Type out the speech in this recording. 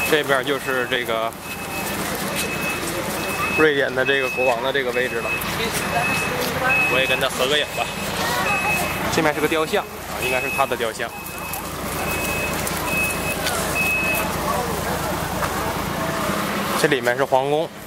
这边就是这个瑞典的这个国王的这个位置了。我也跟他合个影吧。这面是个雕像啊，应该是他的雕像。这里面是皇宫。